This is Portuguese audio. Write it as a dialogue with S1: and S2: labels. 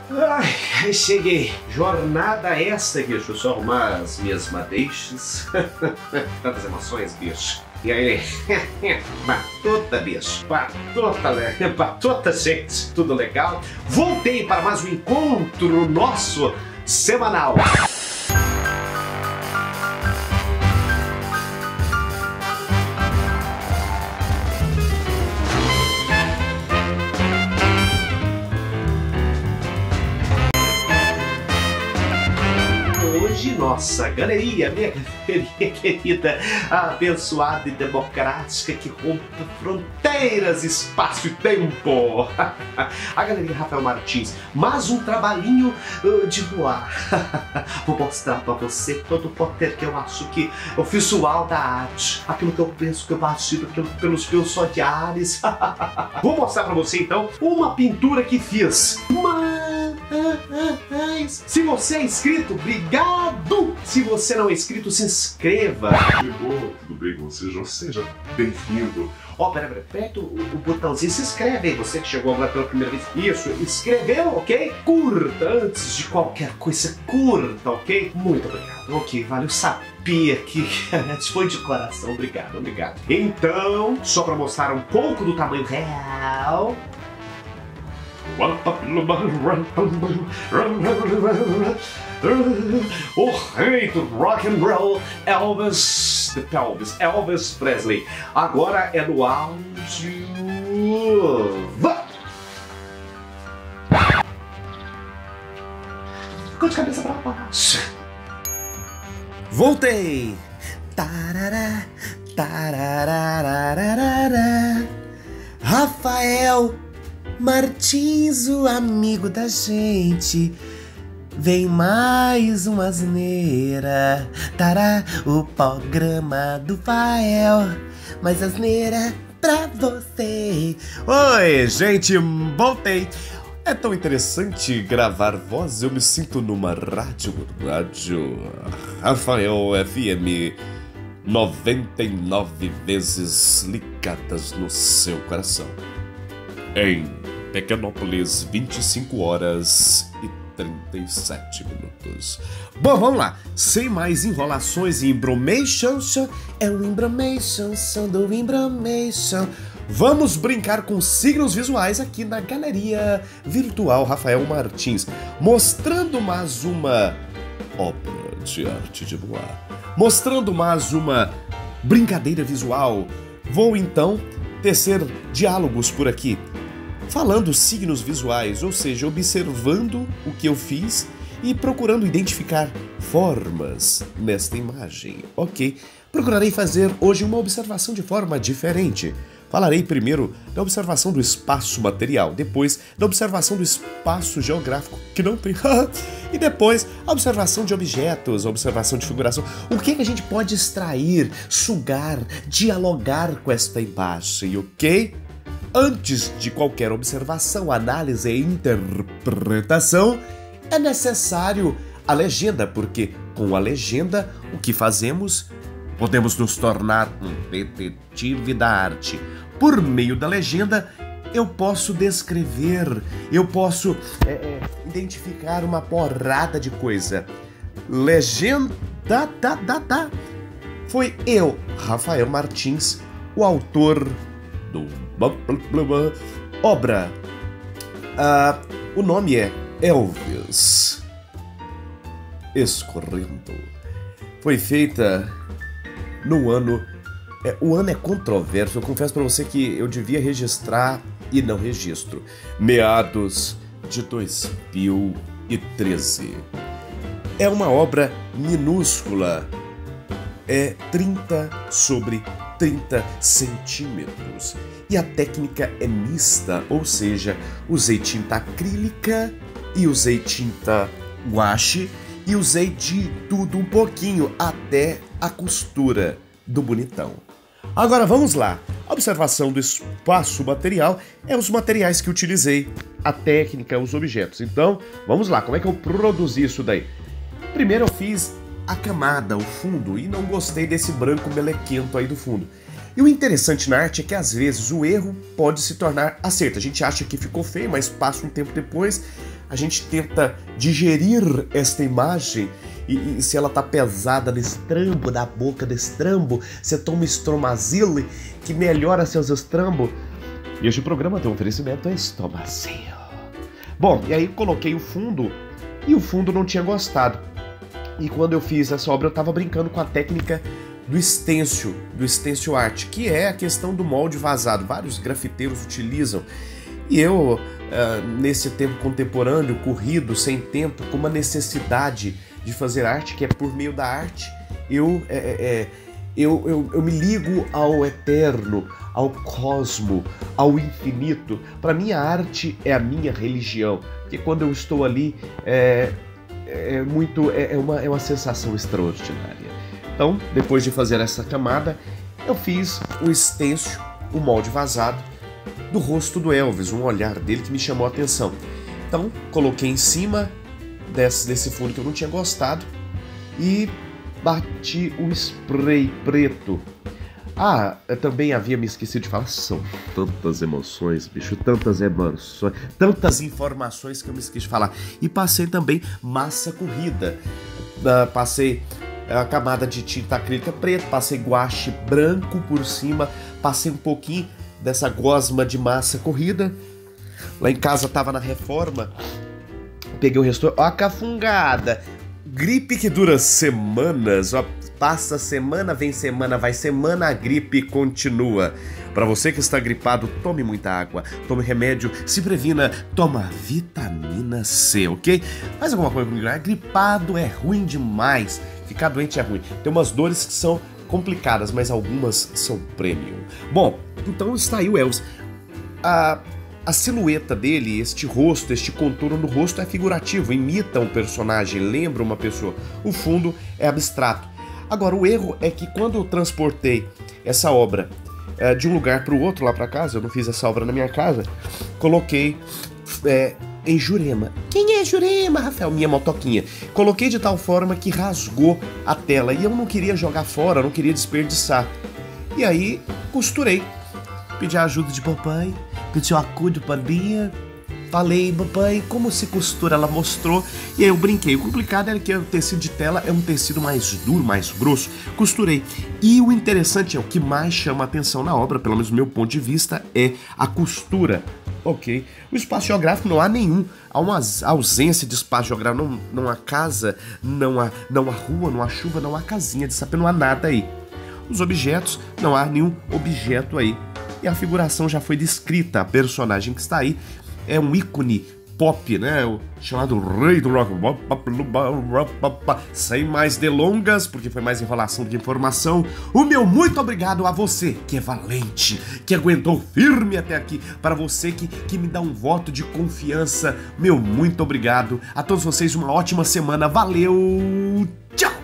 S1: Ai, cheguei. Jornada essa, bicho. Deixa eu só arrumar as minhas madeixas. Tantas emoções, bicho. E aí? Batuta, bicho. Batuta, gente. Tudo legal? Voltei para mais um encontro nosso semanal. Nossa galeria, minha galeria querida, abençoada e democrática que rompe fronteiras, espaço e tempo. A Galeria Rafael Martins, mais um trabalhinho de voar. Vou mostrar pra você todo o poder que eu acho que é o visual da arte, aquilo que eu penso que eu bati pelos meus olhares. Vou mostrar pra você então uma pintura que fiz. Mas se você é inscrito, obrigado! Se você não é inscrito, se inscreva!
S2: Chegou, tudo bem com você? Seja bem-vindo.
S1: Ó, pera, aperta o botãozinho, se inscreve aí, você que chegou agora pela primeira vez. Isso, inscreveu, ok? Curta, antes de qualquer coisa, curta, ok? Muito obrigado, ok, valeu, sabia que foi de coração, obrigado. Então, só pra mostrar um pouco do tamanho real... O rei do rock and roll, Elvis Presley. Agora é no áudio. Ficou de cabeça pra baixo. Voltei. Tarará, tararararararara. Rafael Martins, o amigo da gente, vem mais uma asneira. Tará, o programa do Fael, mais asneira pra você. Oi, gente, voltei. É tão interessante gravar voz, eu me sinto numa rádio Rafael FM 99 vezes ligadas no seu coração. Em Pequenópolis, 25 horas e 37 minutos. Bom, vamos lá. Sem mais enrolações e embromations, é o embromations do embromations. Vamos brincar com signos visuais aqui na Galeria Virtual Rafael Martins, mostrando mais uma obra de arte de voar, mostrando mais uma brincadeira visual. Vou então tecer diálogos por aqui, falando signos visuais, ou seja, observando o que eu fiz e procurando identificar formas nesta imagem, ok? Procurarei fazer hoje uma observação de forma diferente. Falarei primeiro da observação do espaço material, depois da observação do espaço geográfico, que não tem, e depois a observação de objetos, a observação de figuração. O que a gente pode extrair, sugar, dialogar com esta imagem, ok? Antes de qualquer observação, análise e interpretação, é necessário a legenda, porque com a legenda, o que fazemos? Podemos nos tornar um detetive da arte. Por meio da legenda, eu posso descrever, eu posso identificar uma porrada de coisa. Legenda, Foi eu, Rafael Martins, o autor do obra. O nome é Elvis Escorrendo. Foi feita no ano... o ano é controverso, eu confesso pra você que eu devia registrar e não registro. Meados de 2013. É uma obra minúscula. É 30 sobre 30 centímetros. E a técnica é mista, ou seja, usei tinta acrílica e usei tinta guache e usei de tudo um pouquinho até a costura do bonitão. Agora vamos lá. A observação do espaço material é os materiais que utilizei, a técnica, os objetos. Então, vamos lá. Como é que eu produzi isso daí? Primeiro eu fiz a camada, o fundo, e não gostei desse branco melequento aí do fundo. E o interessante na arte é que às vezes o erro pode se tornar acerto. A gente acha que ficou feio, mas passa um tempo depois, a gente tenta digerir esta imagem e se ela tá pesada no estrambo, da boca do estrambo, você toma Stromazil que melhora seus estrambos. E este programa tem um oferecimento Estomazil. Bom, e aí coloquei o fundo e o fundo não tinha gostado. E quando eu fiz essa obra eu tava brincando com a técnica do stencil art, que é a questão do molde vazado. Vários grafiteiros utilizam. E eu, nesse tempo contemporâneo, corrido, sem tempo, com uma necessidade de fazer arte, que é por meio da arte, eu me ligo ao eterno, ao cosmo, ao infinito. Para mim, a arte é a minha religião, porque quando eu estou ali, é uma sensação extraordinária. Então, depois de fazer essa camada, eu fiz o stencil, o molde vazado, do rosto do Elvis, um olhar dele que me chamou a atenção. Então, coloquei em cima desse fundo que eu não tinha gostado e bati o spray preto. Eu também havia me esquecido de falar, são tantas emoções, bicho, tantas emoções, tantas informações que eu me esqueci de falar. E passei também massa corrida, passei a camada de tinta acrílica preta, passei guache branco por cima, passei um pouquinho dessa gosma de massa corrida. Lá em casa tava na reforma, peguei o restor, ó a cafungada, gripe que dura semanas, ó, passa semana, vem semana, vai semana, a gripe continua. Para você que está gripado, tome muita água, tome remédio, se previna, toma vitamina C, ok? Faz alguma coisa comigo, gripado é ruim demais, ficar doente é ruim. Tem umas dores que são complicadas, mas algumas são premium. Bom, então está aí o Elvis. A silhueta dele, este rosto, este contorno no rosto é figurativo, imita um personagem, lembra uma pessoa. O fundo é abstrato. Agora, o erro é que quando eu transportei essa obra de um lugar para o outro, lá para casa, eu não fiz essa obra na minha casa, coloquei em Jurema. Quem é Jurema, Rafael? Minha motoquinha. Coloquei de tal forma que rasgou a tela e eu não queria jogar fora, não queria desperdiçar. E aí, costurei. Pedi a ajuda de papai, pedi o acudo para Bia, falei, papai, como se costura? Ela mostrou e aí eu brinquei. O complicado é que o tecido de tela é um tecido mais duro, mais grosso. Costurei. E o interessante é o que mais chama a atenção na obra, pelo menos do meu ponto de vista, é a costura. Ok. O espaço geográfico não há nenhum. Há uma ausência de espaço geográfico. Não há casa, não há rua, não há chuva, não há casinha de sapê, não há nada aí. Os objetos, não há nenhum objeto aí. E a figuração já foi descrita, a personagem que está aí é um ícone pop, né? O chamado Rei do Rock. Sem mais delongas, porque foi mais enrolação do que informação. O meu muito obrigado a você, que é valente, que aguentou firme até aqui. Para você que me dá um voto de confiança, meu muito obrigado. A todos vocês, uma ótima semana. Valeu! Tchau!